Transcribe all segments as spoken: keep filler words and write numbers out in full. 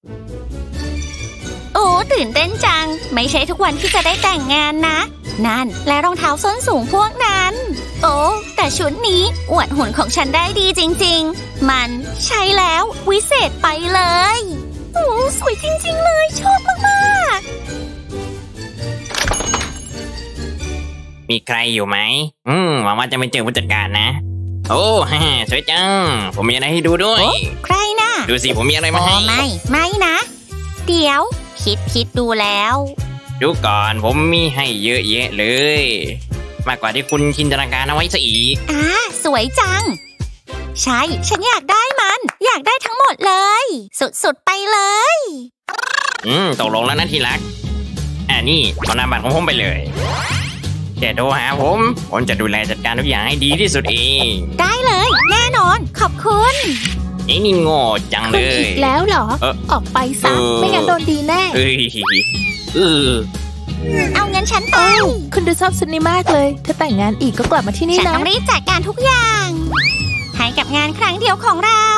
โอ้ตื่นเต้นจังไม่ใช่ทุกวันที่จะได้แต่งงานนะนั่นและรองเท้าส้นสูงพวกนั้นโอ้แต่ชุดนี้อวดหุ่นของฉันได้ดีจริงๆมันใช่แล้ววิเศษไปเลยโอ้สวยจริงๆเลยชอบมากๆมีใครอยู่ไหมอืมหวังว่าจะไม่เจอผู้จัดการนะโอ้ฮ่าสวยจังผมมีอะไรให้ดูด้วยใครนะดูสิผมมีอะไรมาให้ไม่ไม่นะเดี๋ยวคิดคิดดูแล้วดูก่อนผมมีให้เยอะแยะเลยมากกว่าที่คุณจินตนาการเอาไว้ซะอีกอ่าสวยจังใช่ฉันอยากได้มันอยากได้ทั้งหมดเลยสุดๆไปเลยอืมตกลงแล้วนะที่รักอ่านี่ขอนามบัตรของผมไปเลยแค่โทรหาผมผมจะดูแลจัดการทุกอย่างให้ดีที่สุดเองได้เลยแน่นอนขอบคุณไอ้นี่โง่จังเลยอีกแล้วเหรอออกไปซะไม่งั้นโดนดีแน่เอ้ยเออเอาเงินฉันไปคุณดูชอบชุดนี้มากเลยถ้าแต่งงานอีกก็กลับมาที่นี่นะฉันต้องรีบจัดการทุกอย่างให้กับงานครั้งเดียวของเรา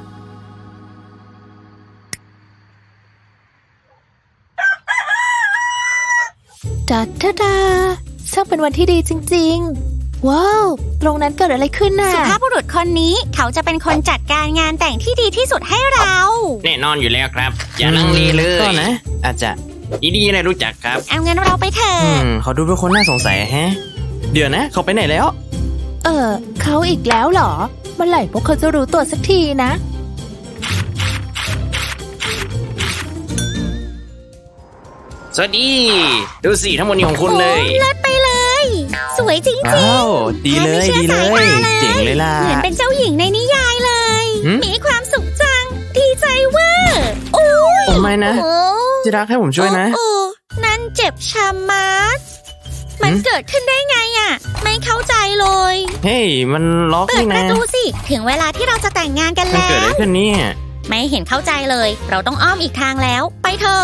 ดาดาดาช่างเป็นวันที่ดีจริงๆว้าวตรงนั้นเกิดอะไรขึ้นน่ะสุภาพบุรุษคนนี้เขาจะเป็นคนจัดการงานแต่งที่ดีที่สุดให้เราแน่นอนอยู่แล้วครับอย่าลังเลเลยก็นะอาจจะดีๆอะไรรู้จักครับเอาเงินเราไปเถอะเขาดูเป็นคนน่าสงสัยแฮะเดี๋ยวนะเขาไปไหนแล้วเออเขาอีกแล้วเหรอเมื่อไหร่พวกเขาจะรู้ตัวสักทีนะสวัสดีดูสิทั้งหมดนี้ของคุณเลยเลิศไปเลยสวยจริงๆอ้าวดีเลยดีเลยเจ๋งเลยล่ะเหมือนเป็นเจ้าหญิงในนิยายเลยมีความสุขจังดีใจเวอร์โอ้ยโอ้ไม่นะจะรักให้ผมช่วยนะโอ้นั่นเจ็บชะมัดมันเกิดขึ้นได้ไงอ่ะไม่เข้าใจเลยเฮ้ยมันล็อกนี่นะเปิดประตูสิถึงเวลาที่เราจะแต่งงานกันแล้วมันเกิดอะไรขึ้นเนี่ยไม่เห็นเข้าใจเลยเราต้องอ้อมอีกทางแล้วไปเถอะ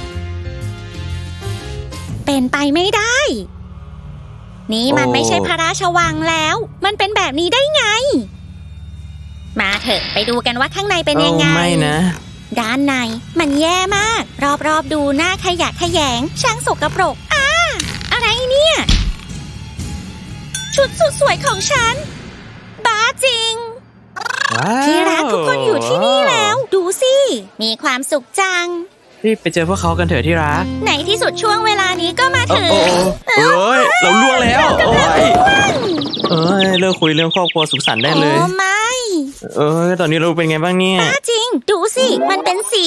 เป็นไปไม่ได้นี่มันไม่ใช่พระราชวังแล้วมันเป็นแบบนี้ได้ไงมาเถอะไปดูกันว่าข้างในเป็นยังไงไม่นะด้านในมันแย่มากรอบๆดูหน้าขยะแขยงช่างสกปรกอ้าอะไรเนี่ยชุดสุดสวยของฉันบ้าจริงที่รักทุกคนอยู่ที่นี่แล้วดูสิมีความสุขจังรีบไปเจอพวกเขากันเถอะที่รักในที่สุดช่วงเวลานี้ก็มาถึงโอ้ยเราล่วงแล้วโอ้ยเอ้ยเลิกคุยเรื่องครอบครัวสุขสันต์ได้เลยโอ้ไม่เอ้ยตอนนี้เราเป็นไงบ้างเนี่ยบ้าจริงดูสิมันเป็นสี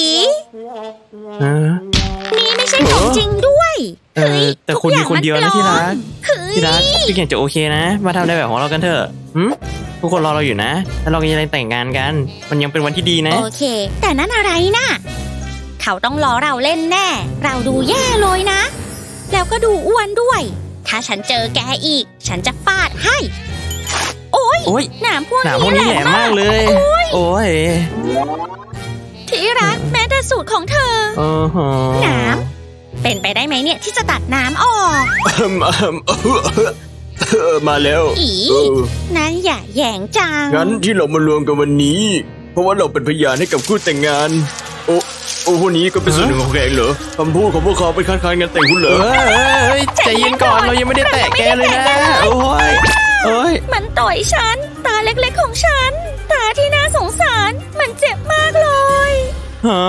นี่ไม่ใช่ของจริงด้วยเออแต่คุณมีคนเดียวนะที่รักที่รักพี่เก่งจะโอเคนะมาทำในแบบของเรากันเถอะทุกคนรอเราอยู่นะแล้วเราก็จะได้แต่งงานกันมันยังเป็นวันที่ดีนะโอเคแต่นั่นอะไรน่ะเขาต้องล้อเราเล่นแน่เราดูแย่เลยนะแล้วก็ดูอ้วนด้วยถ้าฉันเจอแกอีกฉันจะฟาดให้โอ้ยหนามพวกนี้แหลมมากเลยโอ้ยที่รักแม้แต่สูตรของเธอหนามเป็นไปได้ไหมเนี่ยที่จะตัดน้ำออกมาแล้วอีนั่นอย่าแย่งจังงั้นที่เรามารวมกันวันนี้เพราะว่าเราเป็นพยานให้กับคู่แต่งงานโอ้โอ้พวกนี้ก็เป็นส่วนหนึ่งของแกเหรอคำพูดของพวกเขาเป็นคัดค้านงานแต่งคุณเหรอใจเย็นก่อนเรายังไม่ได้แตะแกเลยนะโอ้ยโอ้ยมันต่อยฉันตาเล็กๆของฉันตาที่น่าสงสารมันเจ็บมากเลยฮะ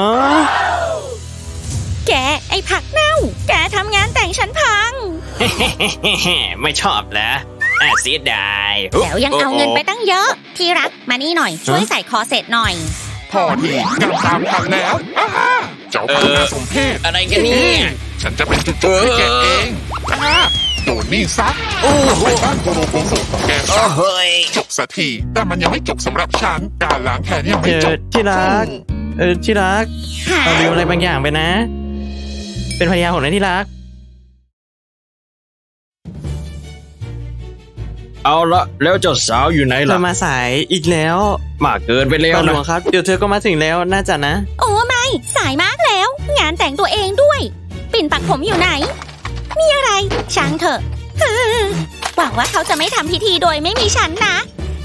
แกไอ้ผักเน่าแกทำงานแต่งฉันพังไม่ชอบเหรอเสียดายแล้วยังเอาเงินไปตั้งเยอะที่รักมานี่หน่อยช่วยใส่คอเสร็จหน่อยพอดีงานตามทันแล้วเจ้าพนักสมเพศอะไรกันเนี่ยฉันจะเป็นจุดจบให้แกเองโดนนี่ซักไปบ้านโคโรโกสุของแกจบสักทีแต่มันยังไม่จบสำหรับฉันการล้างแค้นยังไม่จบที่รักเออที่รักเราลืมอะไรบางอย่างไปนะเป็นภรรยาของนายที่รักเอาละแล้วเจ้าสาวอยู่ไหนล่ะเธอมาสายอีกแล้วมากเกินไปแล้วนะครับเดี๋ยวเธอก็มาถึงแล้วน่าจะนะโอ้ไม่สายมากแล้วงานแต่งตัวเองด้วยปิ่นปักผมอยู่ไหนมีอะไรช่างเถอะหวังว่าเขาจะไม่ทำพิธีโดยไม่มีฉันนะ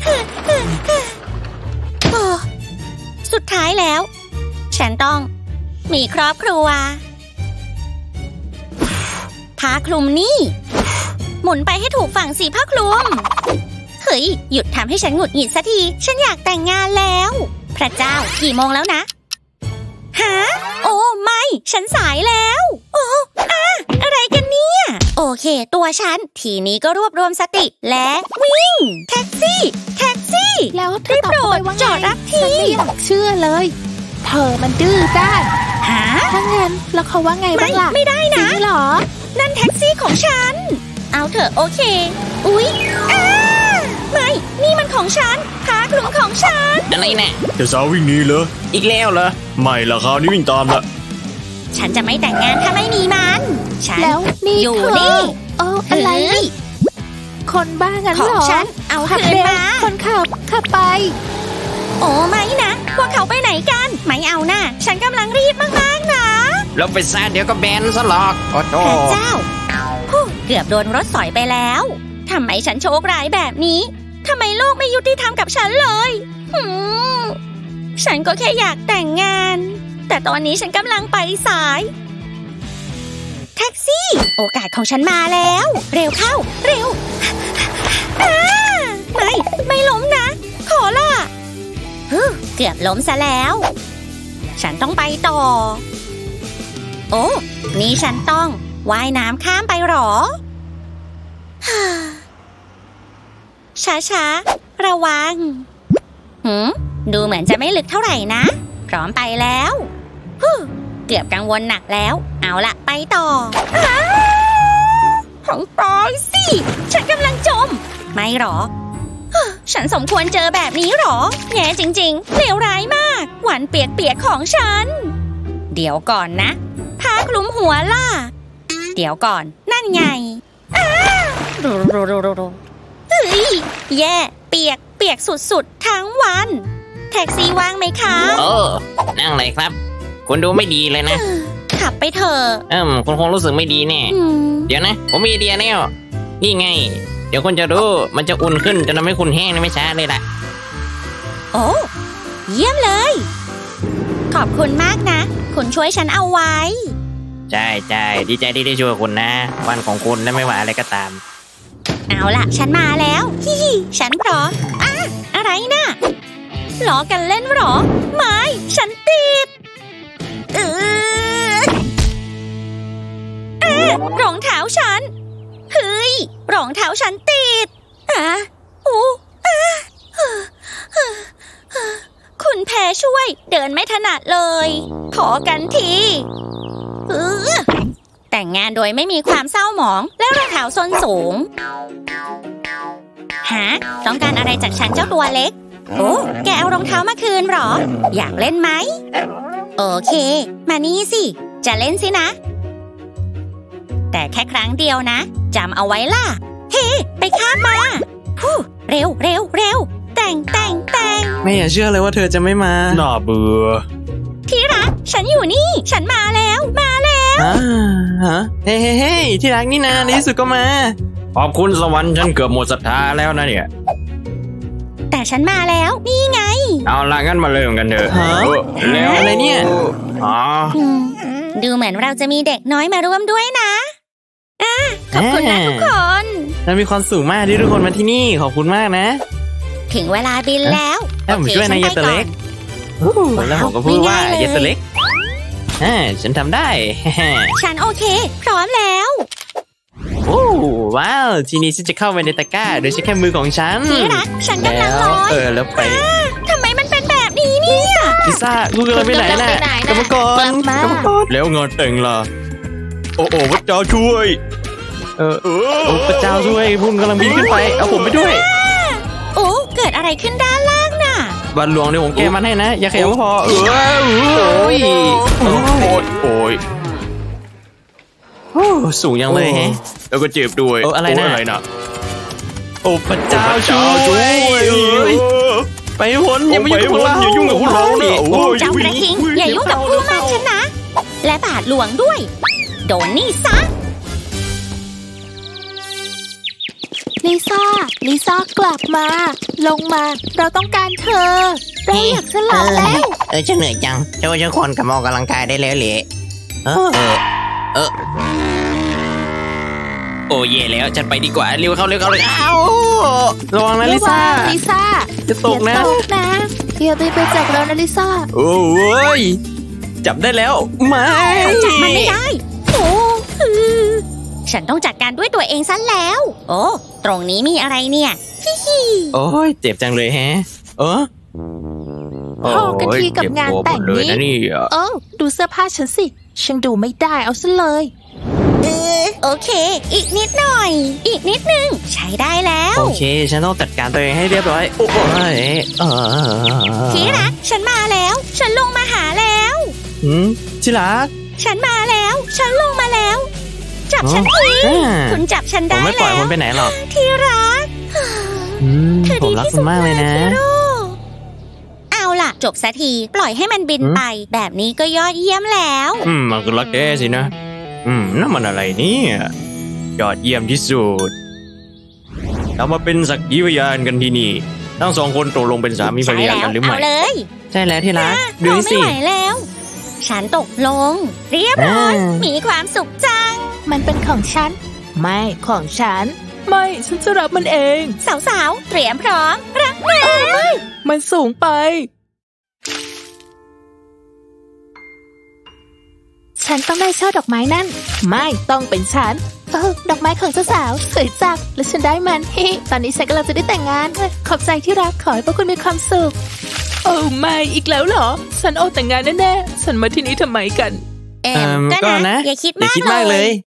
สุดท้ายแล้วฉันต้องมีครอบครัวผ้าคลุมนี่หมุนไปให้ถูกฝั่งสิผ้าคลุมเฮ้ยหยุดทำให้ฉันหงุดหงิดสักทีฉันอยากแต่งงานแล้วพระเจ้ากี่โมงแล้วนะฮะโอ้ไม่ฉันสายแล้วโอ้อะอะไรกันเนี่ยโอเคตัวฉันทีนี้ก็รวบรวมสติและวิ่งแท็กซี่แท็กซี่แล้วเธอตอบเขาไปว่าไงจอดรับทีฉันไม่อยากเชื่อเลยเธอมันดื้อด้านฮะถ้างั้นแล้วเขาว่าไงบ้างล่ะไม่ได้นะจริงเหรอนั่นแท็กซี่ของฉันเอาเถอะโอเคอุ๊ยอ้าไม่นี่มันของฉันผ้าคลุมของฉันอะไรนะเจ้าสาววิ่งหนีเหรออีกแล้วเหรอไม่ละคราวนี้วิ่งตามละฉันจะไม่แต่งงานถ้าไม่มีมันฉันแล้วนี่อยู่เธอนี่เอออะไรเฮ้ยคนบ้างั้นขอเหงรอฉันเอาขับคืนเร็วมาคนขับขับไปโอ้ไม่นะพวกเขาไปไหนกันไม่เอานะฉันกำลังรีบมากๆนะเราไปซะเดี๋ยวก็แบนซะหรอกโอ้โหพระเจ้าฮู้เกือบโดนรถสอยไปแล้วทำไมฉันโชคร้ายแบบนี้ทำไมโลกไม่ยุติธรรมกับฉันเลยหืมฉันก็แค่อยากแต่งงานแต่ตอนนี้ฉันกำลังไปสายแท็กซี่โอกาสของฉันมาแล้วเร็วเข้าเร็วอ้าไม่ไม่ล้มนะขอล่ะฮึเกือบล้มซะแล้วฉันต้องไปต่อโอ้นี่ฉันต้องว่ายน้ำข้ามไปหรอ ช้าๆระวังหืมดูเหมือนจะไม่ลึกเท่าไหร่นะพร้อมไปแล้วฮู้เกือบกังวลหนักแล้วเอาละไปต่อของปอยสิฉันกำลังจมไม่หรอฮึฉันสมควรเจอแบบนี้หรอแย่จริงๆเลวร้ายมากหวานเปียกๆของฉันเดี๋ยวก่อนนะผ้าคลุมหัวล่ะเดี๋ยวก่อนนั่นไงอ้ารูรูรูรูเฮ้ยแย่เปียกเปียกสุดๆทั้งวันแท็กซี่ว่างไหมคะเออนั่งเลยครับคุณดูไม่ดีเลยนะขับไปเถอะเอิ่มคุณคงรู้สึกไม่ดีแน่อืมเดี๋ยวนะผมมีไอเดียแล้วนี่ไงเดี๋ยวคุณจะรู้มันจะอุ่นขึ้นจะทำให้คุณแห้งในไม่ช้าเลยล่ะโอ้เยี่ยมเลยขอบคุณมากนะคุณช่วยฉันเอาไว้ใช่ใช่ดีใจที่ได้ช่วยคุณนะวันของคุณและไม่ว่าอะไรก็ตามเอาล่ะฉันมาแล้วฮิฮิฉันพร้อมอ่ะอะไรนะล้อกันเล่นหรอไม่ฉันติดเอออ่ะรองเท้าฉันเฮ้ยรองเท้าฉันติดอ่ะโอ้อ่ะคุณแพรช่วยเดินไม่ถนัดเลยขอกันทีเออแต่งงานโดยไม่มีความเศร้าหมองและรองเท้าส้นสูงฮะต้องการอะไรจากฉันเจ้าตัวเล็กโอ้แกเอารองเท้ามาคืนหรออยากเล่นไหมโอเคมานี่สิจะเล่นสินะแต่แค่ครั้งเดียวนะจำเอาไว้ล่ะเฮ้ไปข้ามมาฮู้เร็วเร็วเร็วแต่งแต่งแต่งไม่อยากเชื่อเลยว่าเธอจะไม่มาน่าเบื่อที่รักฉันอยู่นี่ฉันมาแล้วมาแล้วฮะฮะเฮ้เฮ้ที่รักนี่นะในที่สุดก็มาขอบคุณสวรรค์ฉันเกือบหมดศรัทธาแล้วนะเนี่ยแต่ฉันมาแล้วนี่ไงเอาละงั้นมาเริ่มกันเถอะแล้วอะไรเนี่ยอ๋ออืมดูเหมือนเราจะมีเด็กน้อยมาร่วมด้วยนะอ่ะขอบคุณนะทุกคนเรามีความสุขมากที่ทุกคนมาที่นี่ขอบคุณมากนะถึงเวลาบินแล้วถ้าผมช่วยนายเยสเล็กแล้วผมก็พูดว่าเยสเล็กอ่าฉันทำได้ฉันโอเคพร้อมแล้วโอ้ว้าวทีนี้ฉันจะเข้าไปในตะกร้าโดยใช้แค่มือของฉันที่รักฉันกำลังลอยเออแล้วไปอ่าทำไมมันเป็นแบบนี้เนี่ยพิซซ่ากูกำลังไปไหนน่ะกรรมกรกรรมกรแล้วงานแต่งล่ะโอ้โอ้พระเจ้าช่วยเออโอ้พระเจ้าช่วยพุ่งกำลังบินขึ้นไปเอาผมไปด้วยโอ้เกิดอะไรขึ้นด้านล่างน่ะบันหลวงเดี๋ยวผมแก้มันให้นะอย่าขยับก็พอเออโอ้ยโอ้ยโอ้ยโอ้สูงยังเลยฮะแล้วก็เจ็บด้วยอะไรนะอะไรนะโอ้พระเจ้าช่วยไปพ้นอย่ามายุ่งกับเราอย่ายุ่งกับพวกเราเนี่ยโอ้ยเจ้ากระทิงอย่ายุ่งกับคู่มั่นฉันนะและบาทหลวงด้วยโดนนี่ซะลิซ่าลิซ่ากลับมาลงมาเราต้องการเธอเราอยากฉลองแล้วเออฉันเหนื่อยจังเจ้าฉันควรกลับมาออกกำลังกายได้แล้วเหละเออเออโอ้เย่แล้วฉันไปดีกว่าเร็วเข้าเร็วเข้าเลยอ้าวระวังนะลิซ่าลิซ่าจะตกนะอย่าตกนะอย่าไปไปจับเรานะลิซ่าโอ้ยจับได้แล้วไม่จับมันไม่ได้โอ้ฉันต้องจัดการด้วยตัวเองซะแล้วโอ้ตรงนี้มีอะไรเนี่ยฮิฮิโอ้ยเจ็บจังเลยแฮะเออพอกันทีกับงานแต่งนี้เออดูเสื้อผ้าฉันสิฉันดูไม่ได้เอาซะเลยเออโอเคอีกนิดหน่อยอีกนิดนึงใช้ได้แล้วโอเคฉันต้องจัดการตัวเองให้เรียบร้อยโอ้ยเออที่รักฉันมาแล้วฉันลงมาหาแล้วหืมที่รักฉันมาแล้วฉันลงมาแล้วจับฉันทีคุณจับฉันได้แล้วผมไม่ปล่อยคุณไปไหนหรอกที่รักผมรักคุณมากเลยนะเอาล่ะจบสักทีปล่อยให้มันบินไปแบบนี้ก็ยอดเยี่ยมแล้วอืมมันก็รักแกสินะอืมนั่นมันอะไรเนี่ยยอดเยี่ยมที่สุดเรามาเป็นสักขีพยานกันที่นี่ทั้งสองคนตกลงเป็นสามีภรรยากันหรือไม่เอาเลยใช่แล้วที่รักดูสิไม่ไหวแล้วฉันตกลงเรียบร้อยมีความสุขจังมันเป็นของฉันไม่ของฉันไม่ฉันจะรับมันเองสาวๆเตรียมพร้อมรับมือไม่มันสูงไปฉันต้องได้ช่อดอกไม้นั่นไม่ต้องเป็นฉันเออดอกไม้ของเจ้าสาวสวยจังและฉันได้มันเฮ้ตอนนี้ฉันกำลังจะได้แต่งงานขอบใจที่รักขอให้พวกคุณมีความสุขโอ้ไม่อีกแล้วเหรอฉันโอ้แต่งงานแน่ๆฉันมาที่นี่ทำไมกันเอ็มก็นะอย่าคิดมากเลย